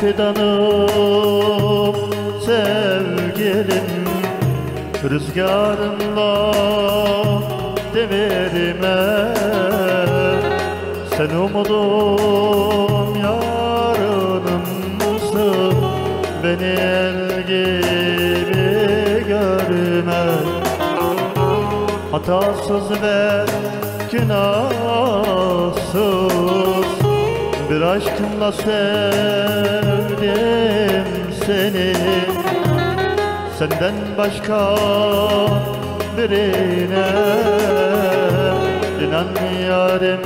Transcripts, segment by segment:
fidanım sevgilim, rüzgarınla devirime. Sen umudum yarınımsın, beni el gibi görme. Hatasız ve günahsız bir aşkımla sevdim seni. Senden başka birine inan yarim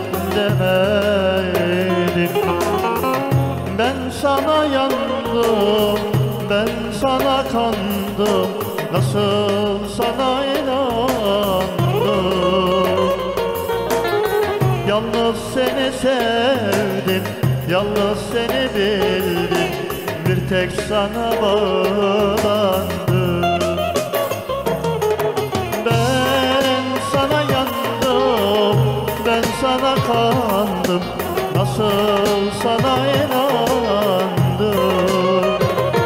demedim. Ben sana yandım, ben sana kandım, nasıl sana inandım. Yalnız seni sevdim, yalnız seni bildim, bir tek sana bağlandım. Ben sana yandım, ben sana kandım, nasıl sana inandım.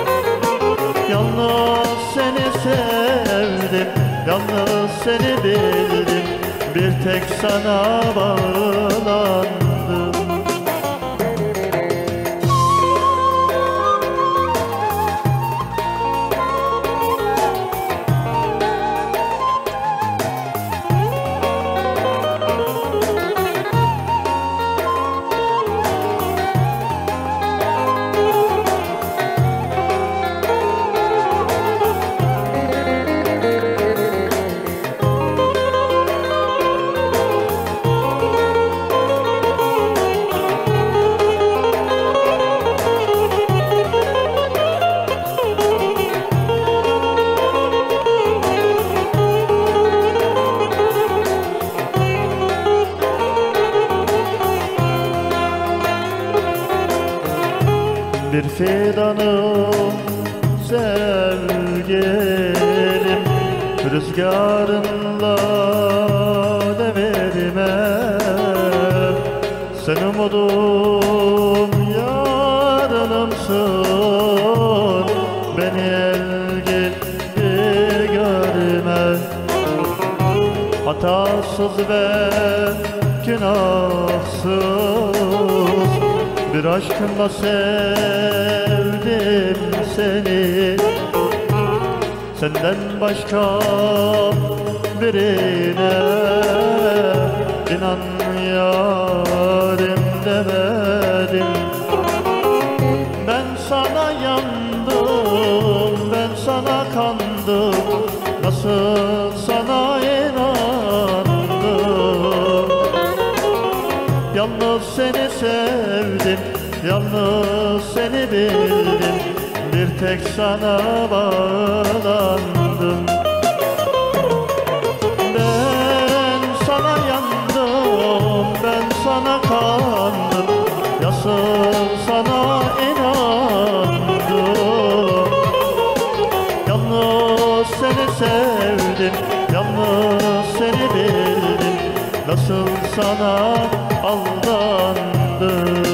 Yalnız seni sevdim, yalnız seni bildim, bir tek sana bağlandım. Bir fidanım sevgilim, rüzgarınla devirime. Sen umudum yarınımsın, beni el gibi görme. Hatasız ve günahsız bir aşkımla sevdim seni. Senden başka birine inan yarim demedim. Ben sana yandım, ben sana kandım, nasıl sana inandım. Yalnız seni sevdim, yalnız seni bildim, bir tek sana bağlandım. Ben sana yandım, ben sana kandım, nasıl sana inandım. Yalnız seni sevdim, yalnız seni bildim, nasıl sana aldandım.